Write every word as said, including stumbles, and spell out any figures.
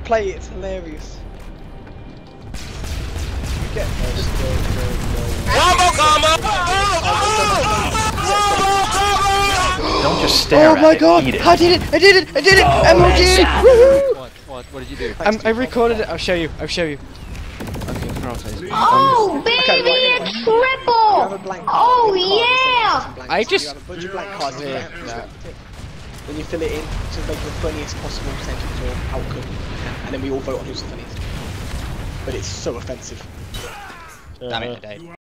play it, it's hilarious. You get this. Don't just stare oh at my it, god! eat it. I did it! I did it! I did it! M L G! Woohoo! What? What? What did you do? I'm, I recorded it. I'll show you. I'll show you. Okay, Carl, Oh, baby, Okay, a triple! Oh, yeah! I just. You have a bunch of blank cards here. When you fill it in, to make the funniest possible sentence or outcome, and then we all vote on who's the funniest. But it's so offensive. Damn it, I died.